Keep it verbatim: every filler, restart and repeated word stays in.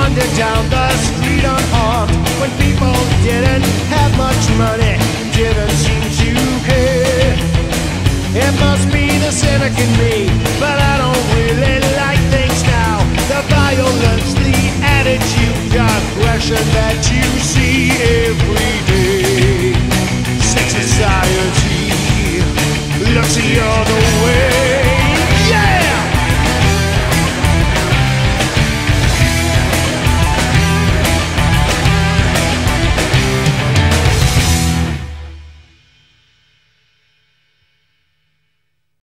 wander down the street unharmed when people didn't have much money, didn't seem to care. It must be the cynic in me, but I don't really like things now. The violence, the attitude, the aggression that